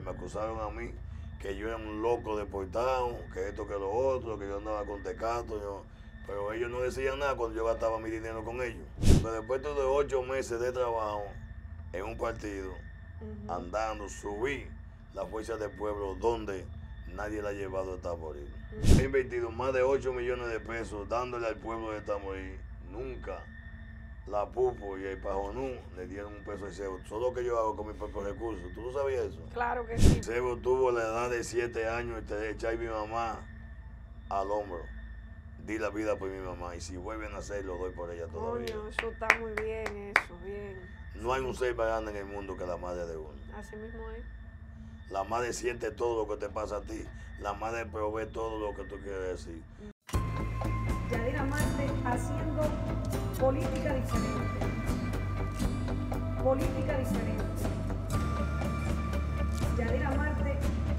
Me acusaron a mí que yo era un loco deportado, que esto, que lo otro, que yo andaba con tecato, pero ellos no decían nada cuando yo gastaba mi dinero con ellos. Pero después de 8 meses de trabajo en un partido, andando, subí la fuerza del pueblo donde nadie la ha llevado a Tamboril. He invertido más de 8 millones de pesos dándole al pueblo de Tamboril. Nunca la Pupo y el Pajonú le dieron un peso al Sebo. Solo que yo hago con mis propios recursos. ¿Tú no sabías eso? Claro que sí. Sebo tuvo la edad de 7 años y te echar mi mamá al hombro. Di la vida por mi mamá y si vuelven a hacer, lo doy por ella todavía. Coño, eso está muy bien, eso, bien. No hay un ser más grande en el mundo que la madre de uno. Así mismo es. La madre siente todo lo que te pasa a ti. La madre provee todo lo que tú quieres decir. Yadira Marte haciendo política diferente. Política diferente. Yadira Marte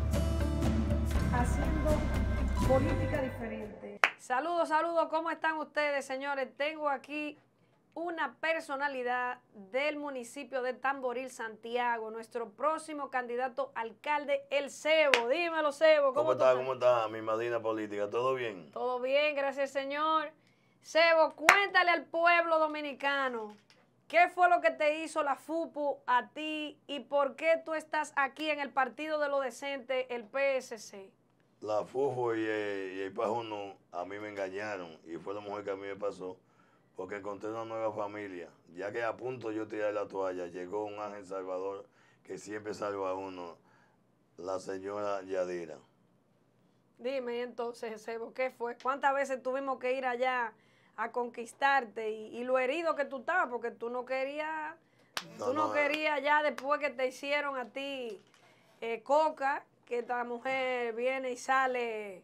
haciendo política diferente. Saludos, saludos, ¿cómo están ustedes, señores? Tengo aquí una personalidad del municipio de Tamboril, Santiago, nuestro próximo candidato alcalde, el Sebo. Dímelo, Sebo, ¿Cómo estás? ¿Cómo estás, mi madrina política? ¿Todo bien? Todo bien, gracias, señor. Sebo, cuéntale al pueblo dominicano, ¿qué fue lo que te hizo la FUPU a ti y por qué tú estás aquí en el Partido de lo Decente, el PSC? La FUFO y el Pajonú a mí me engañaron y fue lo mejor que a mí me pasó porque encontré una nueva familia. Ya que a punto yo tirar la toalla, llegó un ángel salvador que siempre salva a uno, la señora Yadira. Dime entonces, Sebo, ¿qué fue? ¿Cuántas veces tuvimos que ir allá a conquistarte y lo herido que tú estabas? Porque tú no querías, querías ya después que te hicieron a ti coca, que esta mujer viene y sale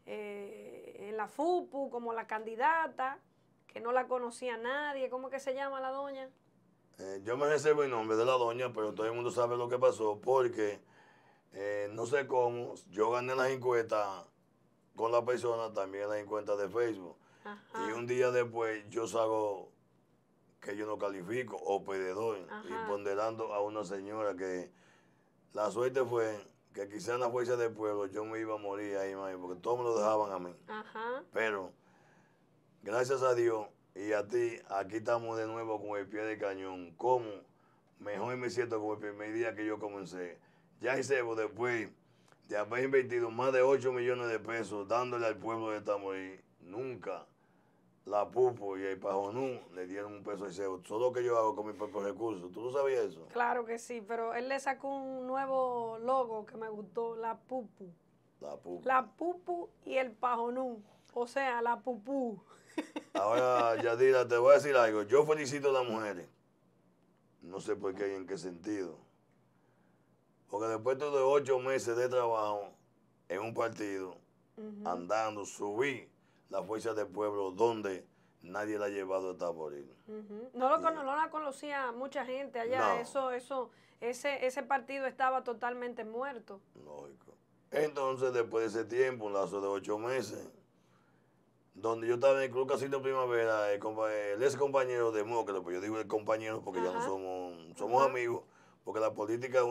en la FUPU como la candidata, que no la conocía nadie. ¿Cómo que se llama la doña? Yo me reservo el nombre de la doña, pero todo el mundo sabe lo que pasó porque no sé cómo, yo gané las encuestas con la persona, también las encuestas de Facebook. Ajá. Y un día después yo salgo que yo no califico o perdedor y ponderando a una señora que la suerte fue que quizás en la fuerza del pueblo yo me iba a morir ahí, porque todos me lo dejaban a mí. Ajá. Pero gracias a Dios y a ti, aquí estamos de nuevo con el pie de cañón. ¿Cómo? Mejor me siento como el primer día que yo comencé. Ya y Sebo, después de haber invertido más de 8 millones de pesos dándole al pueblo de Tamboril, nunca la Pupo y el Pajonú le dieron un peso al Sebo. Solo que yo hago con mis propios recursos. ¿Tú no sabías eso? Claro que sí, pero él le sacó un nuevo logo que me gustó, la Pupu. La Pupo. La Pupu y el Pajonú, o sea, la Pupú. Ahora, Yadira, te voy a decir algo. Yo felicito a las mujeres. No sé por qué y en qué sentido. Porque después de 8 meses de trabajo en un partido, andando, subí la fuerza del pueblo donde nadie la ha llevado a Tamboril. No la conocía mucha gente allá. No. Ese partido estaba totalmente muerto. Lógico. Entonces, después de ese tiempo, un lazo de 8 meses, donde yo estaba en el Club Casino Primavera, el ex compañero demócrata, pues yo digo el compañero porque ya no somos amigos, porque la política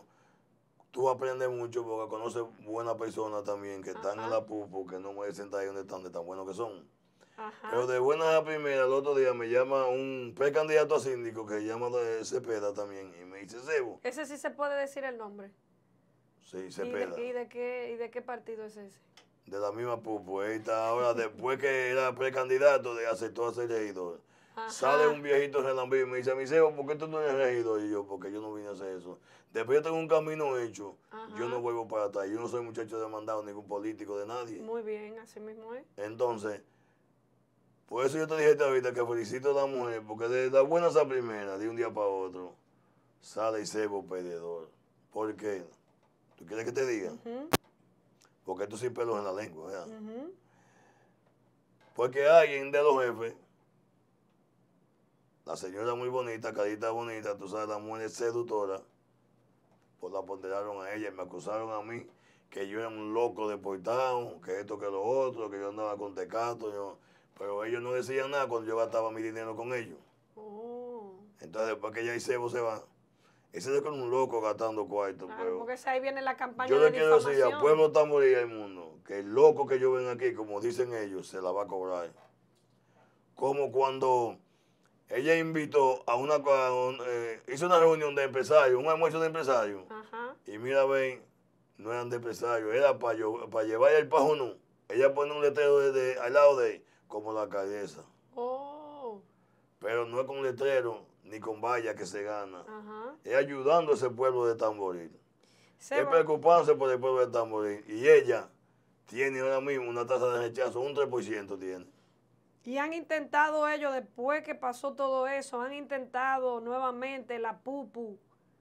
tú aprendes mucho porque conoces buenas personas también que están en la PUPO, que no merecen estar ahí donde están, de tan buenos que son. Pero de buena a primera, el otro día me llama un precandidato a síndico que se llama Cepeda también, y me dice, Sebo. ¿Ese sí se puede decir el nombre? Sí, Cepeda. ¿Y de qué partido es ese? De la misma Pupo. Él está ahora, después que era precandidato, aceptó a ser regidor. Sale un viejito relambí y me dice, mi Sebo, ¿por qué tú no eres regidor? Y yo, porque yo no vine a hacer eso. Después yo tengo un camino hecho, yo no vuelvo para atrás. Yo no soy muchacho demandado, ningún político de nadie. Muy bien, así mismo es. Entonces, por eso yo te dije ahorita que felicito a la mujer, porque de las buenas a primeras, de un día para otro, sale el Sebo perdedor. ¿Por qué? ¿Tú quieres que te diga? Porque esto sin pelos en la lengua, ¿verdad? Porque alguien de los jefes, la señora muy bonita, carita bonita, tú sabes, la mujer seductora, pues la ponderaron a ella y me acusaron a mí que yo era un loco deportado, que esto, que lo otro, que yo andaba con tecato, pero ellos no decían nada cuando yo gastaba mi dinero con ellos. Entonces después que ya el Sebo se va, Ese es con un loco gastando cuartos. Claro, porque ahí viene la campaña yo de le quiero decir al difamación. pueblo tamborí del mundo que el loco que yo ven aquí, como dicen ellos, se la va a cobrar. Como cuando ella invitó a hizo una reunión de empresarios, un almuerzo de empresarios. Ajá. Y mira, ven, no eran de empresarios, era para llevar el pajonú. Ella pone un letrero al lado de él, como la alcaldesa. Oh. Pero no es con letrero ni con valla que se gana. Ajá. Es ayudando a ese pueblo de Tamboril. Es Sebo, preocupándose por el pueblo de Tamboril. Y ella tiene ahora mismo una tasa de rechazo, un 3% tiene. y han intentado ellos, después que pasó todo eso, han intentado nuevamente la pupú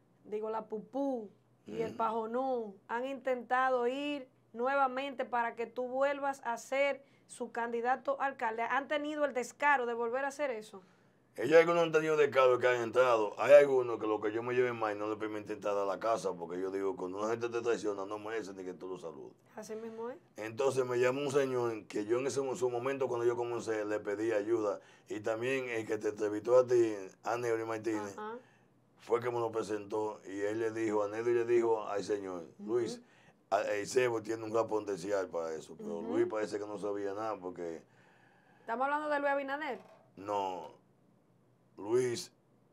y el pajonú, han intentado ir nuevamente para que tú vuelvas a ser su candidato a alcalde. ¿Han tenido el descaro de volver a hacer eso? Ellos algunos han tenido descaro que han entrado. Hay algunos que lo que yo me lleve más no le permite entrar a la casa, porque yo digo, cuando una gente te traiciona, no merece ni que tú lo saludes. Así mismo es. Entonces me llamó un señor que yo en su momento, cuando yo comencé, le pedí ayuda. Y también el que te entrevistó a ti, Aneuri Martínez, Ajá. fue que me lo presentó. Y él le dijo, Aneuri le dijo al señor, Luis, el Cebo tiene un gran potencial para eso. Pero Luis parece que no sabía nada, porque ¿Estamos hablando de Luis Abinader? no, Luis,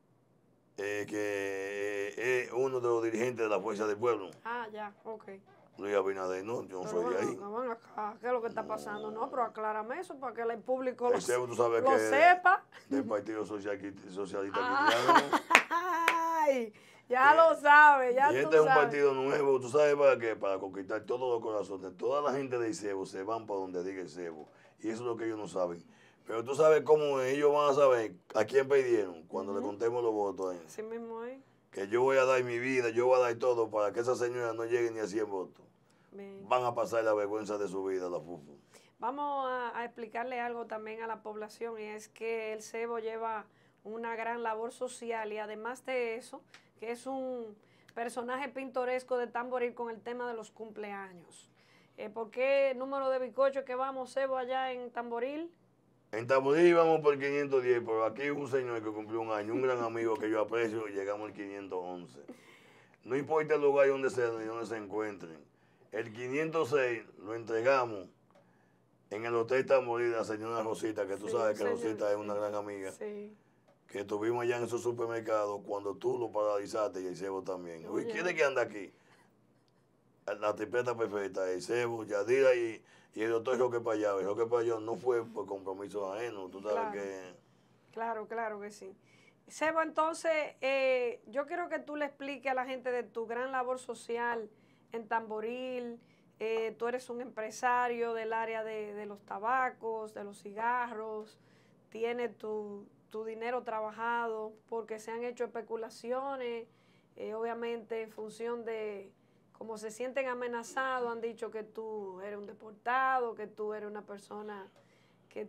que es uno de los dirigentes de la Fuerza del Pueblo. Ah, ya, ok. Luis Abinader, no, yo no Pero soy de ahí. ven acá, ¿qué es lo que está pasando? No, pero aclárame eso para que el público lo, El Cebo, tú sabes lo que sepa. del Partido Socialista Ah. Cristiano. Ay, ya lo sabe, ya Y tú este es un sabes. partido nuevo, ¿tú sabes para qué? Para conquistar todos los corazones. Toda la gente del Cebo se van para donde diga el Cebo. Y eso es lo que ellos no saben. Pero tú sabes cómo ellos van a saber a quién pidieron cuando le contemos los votos. Así mismo es. Que yo voy a dar mi vida, yo voy a dar todo para que esa señora no llegue ni a 100 votos. Bien. Van a pasar la vergüenza de su vida, la FUFU. Vamos a explicarle algo también a la población, y es que el Cebo lleva una gran labor social, y además de eso, que es un personaje pintoresco de Tamboril con el tema de los cumpleaños. ¿Por qué número de bizcocho que vamos, Cebo, allá en Tamboril? En Tamboril íbamos por 510, pero aquí un señor que cumplió un año, un gran amigo que yo aprecio, y llegamos al 511. No importa el lugar donde se encuentren. El 506 lo entregamos en el Hotel Tamboril de la señora Rosita, que tú sabes que señor, Rosita es una gran amiga, Sí. que estuvimos allá en esos supermercados cuando tú lo paralizaste y el Cebo también. Uy, Oye. ¿quién es que anda aquí? La tripleta perfecta, el Cebo, Yadira y el doctor Roque Payá. El Roque Payá no fue por compromiso ajeno, tú sabes Claro. que... Claro que sí. Sebo, entonces, yo quiero que tú le expliques a la gente de tu gran labor social en Tamboril. Tú eres un empresario del área de los tabacos, de los cigarros, tienes tu dinero trabajado, porque se han hecho especulaciones, obviamente en función de cómo se sienten amenazados, han dicho que tú eres un deportado, que tú eres una persona que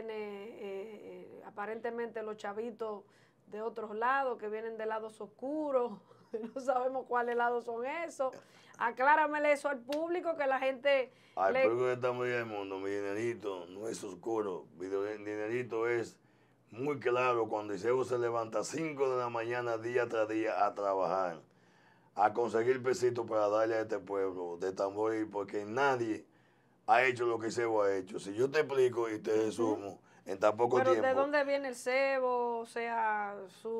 tiene aparentemente los chavitos de otros lados, que vienen de lados oscuros, no sabemos cuáles lados son esos. Acláramele eso al público, que la gente... Al público que estamos en el mundo, mi dinerito no es oscuro, mi dinerito es muy claro. Cuando el Cebo se levanta a 5 de la mañana, día tras día, a trabajar, a conseguir pesitos para darle a este pueblo de Tamboril, porque nadie ha hecho lo que el Cebo ha hecho. Si yo te explico y te resumo en tan poco Pero tiempo. ¿de dónde viene el Cebo? O sea,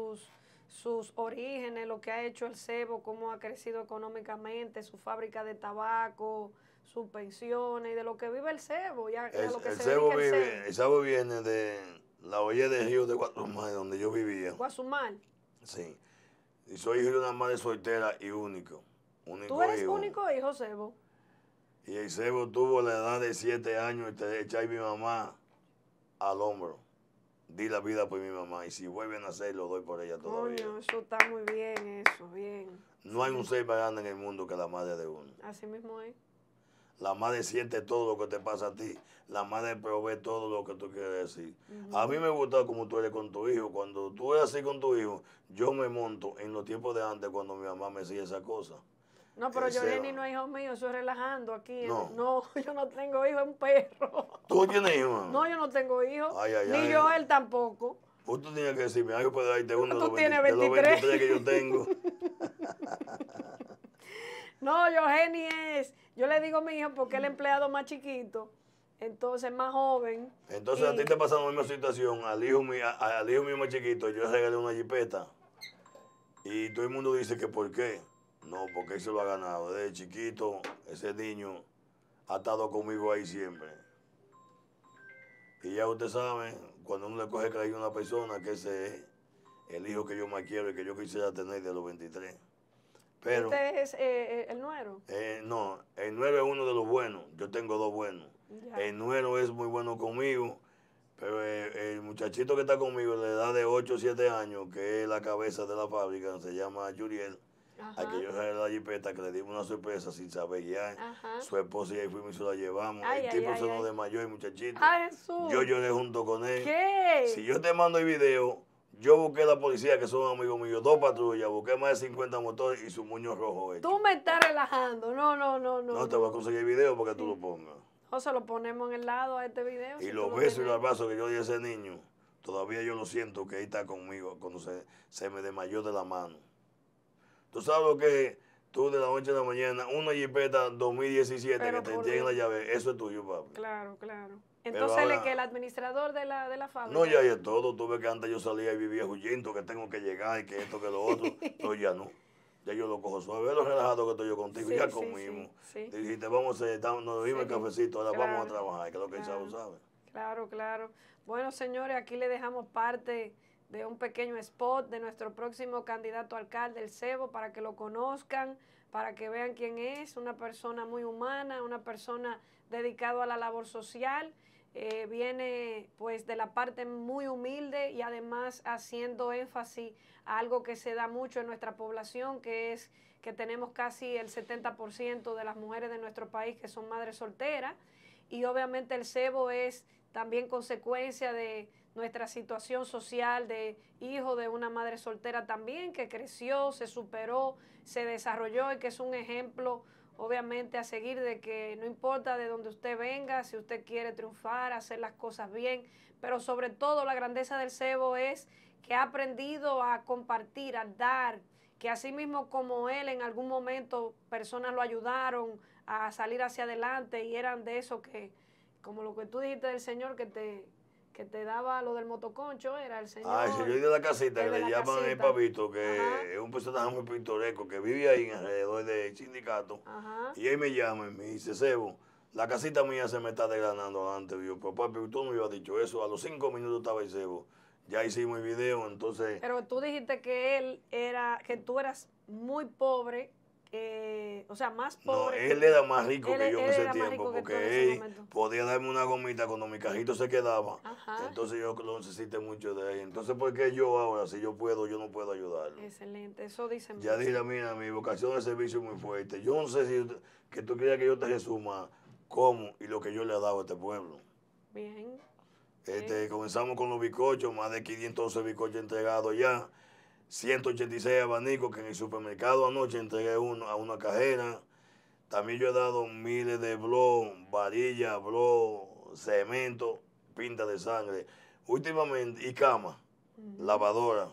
sus orígenes, lo que ha hecho el Cebo, cómo ha crecido económicamente, su fábrica de tabaco, sus pensiones, de lo que vive el Cebo, ya a lo que El se Cebo dedica el Cebo. el Cebo viene de la orilla del río de Guatemala, donde yo vivía. Guazumal. Sí. Y soy hijo de una madre soltera y único. ¿Tú eres hijo. único hijo, Cebo? Y el Cebo tuvo la edad de 7 años y te eché a mi mamá al hombro. Di la vida por mi mamá. Y si vuelven a hacer, lo doy por ella todavía. Coño, eso está muy bien, eso, bien. No hay un ser más grande en el mundo que la madre de uno. Así mismo es. La madre siente todo lo que te pasa a ti. La madre provee todo lo que tú quieres decir. A mí me gusta como tú eres con tu hijo. Cuando tú eres así con tu hijo, yo me monto en los tiempos de antes cuando mi mamá me decía esa cosa. No, pero Ese Yoreni va. no es hijo mío, eso es relajando aquí. No. No, yo no tengo hijo, es un perro. ¿Tú tienes hijo, mamá? No, yo no tengo hijo. Ay, ay, Ni ay. yo él tampoco. Tú tenías que decirme algo para darte uno Tú de tienes los 23. 23 que yo tengo. No, Yogeni yo le digo mi hijo porque es el empleado más chiquito, entonces más joven. Entonces a ti te pasa la misma situación, al hijo mío más chiquito, yo le regalé una jipeta y todo el mundo dice que ¿por qué? No, porque él se lo ha ganado. Desde chiquito, ese niño ha estado conmigo ahí siempre. Y ya usted sabe, cuando uno le coge cariño a una persona, que ese es el hijo que yo más quiero y que yo quisiera tener de los 23. Pero, ¿Este es el nuero? no, el nuero es uno de los buenos. Yo tengo dos buenos. Ya. El nuero es muy bueno conmigo, pero el muchachito que está conmigo, de edad de 8 o 7 años, que es la cabeza de la fábrica, se llama Yuriel. Ajá. A que yo regalé la jipeta, que le dimos una sorpresa sin saber ya. Ajá. Su esposa y ahí fuimos y se la llevamos. Ay, El ay, tipo ay, se nos ay. desmayó, el muchachito. ¡Ay, Jesús! Yo lloré junto con él. ¿Qué? Si yo te mando el video, yo busqué a la policía, que son amigos míos, 2 patrullas, busqué más de 50 motores y su moño rojo hecho. Tú me estás relajando. No. No te voy a conseguir el video porque tú lo pongas. O se lo ponemos en el lado a este video. Y si los tú lo besos y tienes. los abrazos que yo di a ese niño, todavía yo lo siento que ahí está conmigo cuando se me desmayó de la mano. Tú sabes lo que tú de la noche a la mañana, una jipeta 2017 Pero que te por entreguen la Dios. llave, eso es tuyo, papi. Claro. Pero Entonces, ahora- que el administrador de la fábrica. No, ya es todo. Tú ves que antes yo salía y vivía huyendo, que tengo que llegar y que esto, que lo otro. No, ya no. Ya yo lo cojo suave. Ve lo relajado que estoy yo contigo. Sí, ya sí, comimos. sí. Dijiste, vamos a nos dimos el Sí, cafecito, ahora vamos a claro, trabajar, que es lo que el claro. chavo sabe. Claro. Bueno, señores, aquí le dejamos parte de un pequeño spot de nuestro próximo candidato a alcalde, el Cebo, para que lo conozcan, para que vean quién es, una persona muy humana, una persona dedicada a la labor social. Viene pues de la parte muy humilde y además haciendo énfasis a algo que se da mucho en nuestra población, que es que tenemos casi el 70% de las mujeres de nuestro país que son madres solteras, y obviamente el cebo es también consecuencia de nuestra situación social de hijo de una madre soltera también, que creció, se superó, se desarrolló y que es un ejemplo obviamente a seguir, de que no importa de dónde usted venga, si usted quiere triunfar, hacer las cosas bien, pero sobre todo la grandeza del cebo es que ha aprendido a compartir, a dar, que así mismo como él en algún momento personas lo ayudaron a salir hacia adelante y eran de eso que, como lo que tú dijiste del señor que te daba lo del motoconcho, era el señor. Ah, el señor de la casita, el que de le la llaman el casita. pavito, que Ajá. es un personaje muy pintoresco, que vive ahí alrededor del sindicato. Ajá. Y él me llama y me dice, Cebo, la casita mía se me está desgranando antes. Yo, pues papi, tú no me habías dicho eso. A los 5 minutos estaba el Cebo. Ya hicimos el video, entonces... Pero tú dijiste que que tú eras muy pobre, o sea, más No, pobre. él era más rico que yo en él ese era más tiempo, rico que tú en porque ese él momento. podía darme una gomita cuando mi cajito se quedaba. Ajá. Entonces yo lo necesité mucho de él. Entonces, ¿por qué yo ahora, si yo puedo, yo no puedo ayudarlo? Excelente, eso dicen. Ya dije, mira, mi vocación de servicio es muy fuerte. Yo no sé si que tú quieras que yo te resuma cómo y lo que yo le he dado a este pueblo. Bien. Comenzamos con los bizcochos, más de 511 bizcochos entregados ya, 186 abanicos que en el supermercado anoche entregué a una cajera. También yo he dado miles de blog, varillas, blog, cemento, pinta de sangre. Últimamente, y cama, lavadora.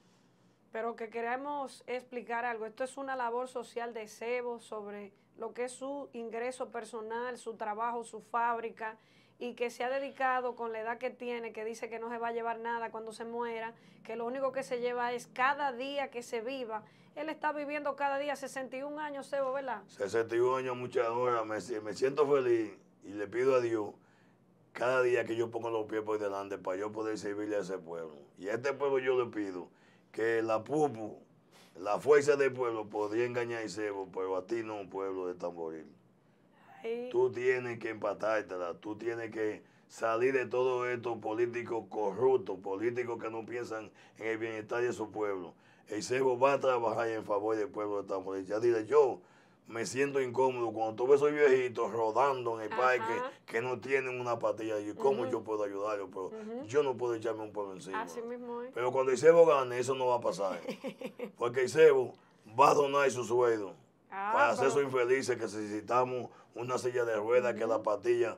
Pero que queremos explicar algo. Esto es una labor social de cebo sobre lo que es su ingreso personal, su trabajo, su fábrica, y que se ha dedicado con la edad que tiene, que dice que no se va a llevar nada cuando se muera, que lo único que se lleva es cada día que se viva. Él está viviendo cada día 61 años, Cebo, ¿verdad? 61 años, muchas horas, me siento feliz y le pido a Dios cada día que yo pongo los pies por delante para yo poder servirle a ese pueblo. Y a este pueblo yo le pido que la pupu, la fuerza del pueblo, podría engañar a Cebo, pero a ti no, pueblo de Tamboril. Ahí. Tú tienes que empatártela, tú tienes que salir de todos estos políticos corruptos, políticos que no piensan en el bienestar de su pueblo. El Cebo va a trabajar en favor del pueblo de Tamboril. Ya dile, yo me siento incómodo cuando tú ves esos viejitos rodando en el parque que no tienen una patilla. Y ¿cómo yo puedo ayudarlos? Pero yo no puedo echarme un pueblo encima. Así mismo es. Pero cuando el Cebo gane, eso no va a pasar. Porque el Cebo va a donar su sueldo para hacer sus infelices, que necesitamos una silla de ruedas, que la patilla.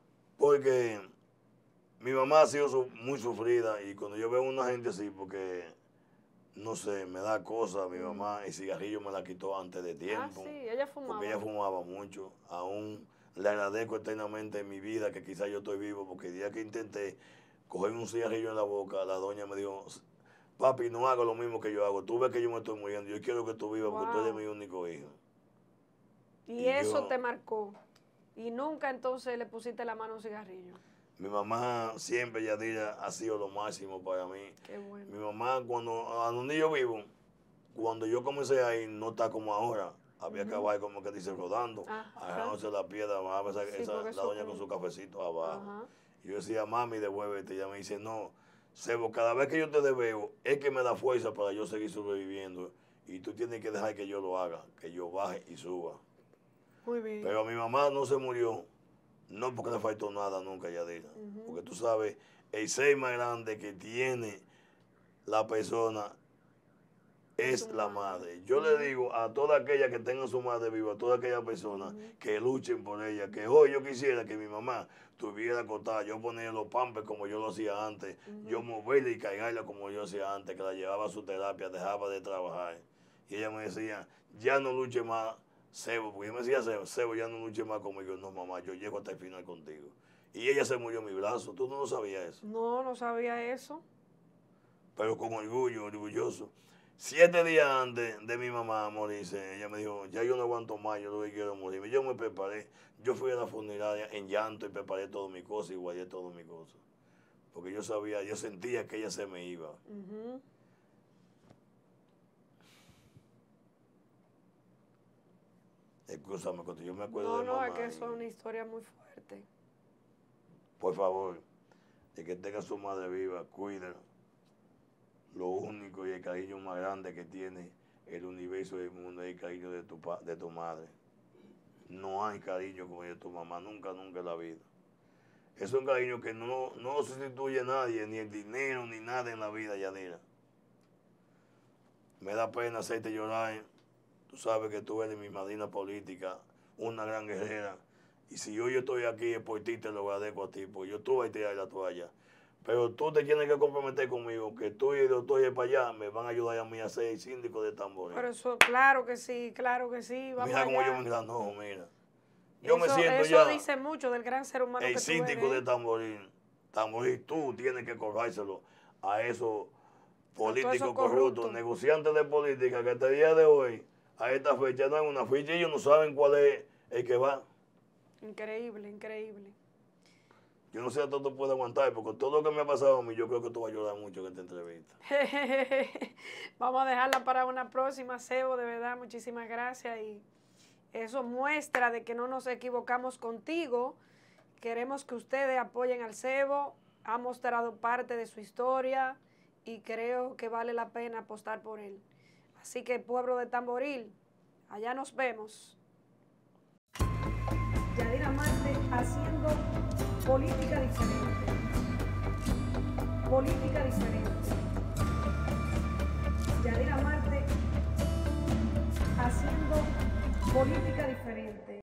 Porque mi mamá ha sido muy sufrida y cuando yo veo a una gente así, porque no sé, me da cosa. Mi mamá el cigarrillo me la quitó antes de tiempo. Sí, ella fumaba. Porque ella fumaba mucho. Aún le agradezco eternamente en mi vida que quizás yo estoy vivo, porque el día que intenté coger un cigarrillo en la boca, la doña me dijo, papi, no hago lo mismo que yo hago. Tú ves que yo me estoy muriendo. Yo quiero que tú vivas porque tú eres mi único hijo. Y eso te marcó. Y nunca entonces le pusiste la mano a un cigarrillo. Mi mamá siempre, Yadira, ha sido lo máximo para mí. Qué bueno. Mi mamá, a donde yo vivo, cuando yo comencé ahí, no está como ahora. Había caballo, como que dice, rodando, agarrándose la piedra, abajo, la doña con su cafecito abajo. Y yo decía, mami, devuélvete. Y ella me dice, no, Sebo, cada vez que yo te veo, es que me da fuerza para yo seguir sobreviviendo. Y tú tienes que dejar que yo lo haga, que yo baje y suba. Muy bien. Pero mi mamá no se murió, no porque le faltó nada nunca, Yadira. Porque tú sabes, el ser más grande que tiene la persona es la madre. Yo le digo a toda aquella que tenga su madre viva, a toda aquella persona que luchen por ella, que hoy yo quisiera que mi mamá estuviera acostada, yo ponía los pampers como yo lo hacía antes, yo moverla y cargarla como yo hacía antes, que la llevaba a su terapia, dejaba de trabajar. Y ella me decía, ya no luche más, Sebo, porque yo me decía, Sebo, ya no luche más conmigo. No, mamá, yo llego hasta el final contigo. Y ella se murió en mi brazo. ¿Tú no lo sabías eso? No, no sabía eso. Pero con orgullo, orgulloso. 7 días antes de mi mamá morirse, ella me dijo, ya yo no aguanto más, yo lo que quiero morirme. Yo me preparé, yo fui a la funeraria en llanto y preparé todas mis cosas y guardé todas mis cosas. Porque yo sabía, yo sentía que ella se me iba. Escúchame, cuando yo me acuerdo de mamá. No, es que eso es una historia muy fuerte. Por favor, de que tenga su madre viva, cuídala. Lo único y el cariño más grande que tiene el universo y el mundo es el cariño de tu madre. No hay cariño como el de tu mamá, nunca, nunca en la vida. Es un cariño que no sustituye a nadie, ni el dinero, ni nada en la vida, Yadira. Me da pena hacerte llorar. Tú sabes que tú eres mi madrina política, una gran guerrera. Y si yo estoy aquí es por ti, te lo agradezco a ti, porque yo tuve que tirar la toalla. Pero tú te tienes que comprometer conmigo, que tú y el doctor para allá me van a ayudar a mí a ser síndico de Tamboril. Pero eso, claro que sí, vamos mira cómo allá. yo me engranó, mira. Yo me siento eso ya dice mucho del gran ser humano que tú eres. El síndico de Tamboril. Tamboril, tú tienes que cojárselo a esos políticos corruptos, negociantes de política, que este día de hoy, a esta fecha, no hay una ficha y ellos no saben cuál es el que va. Increíble, increíble. Yo no sé hasta tú puedes aguantar, porque todo lo que me ha pasado a mí, yo creo que tú vas a ayudar mucho en esta entrevista. Vamos a dejarla para una próxima, Sebo, de verdad, muchísimas gracias. Y eso muestra de que no nos equivocamos contigo. Queremos que ustedes apoyen al Sebo. Ha mostrado parte de su historia y creo que vale la pena apostar por él. Así que, pueblo de Tamboril, allá nos vemos. Yadira Marte haciendo política diferente. Política diferente. Yadira Marte haciendo política diferente.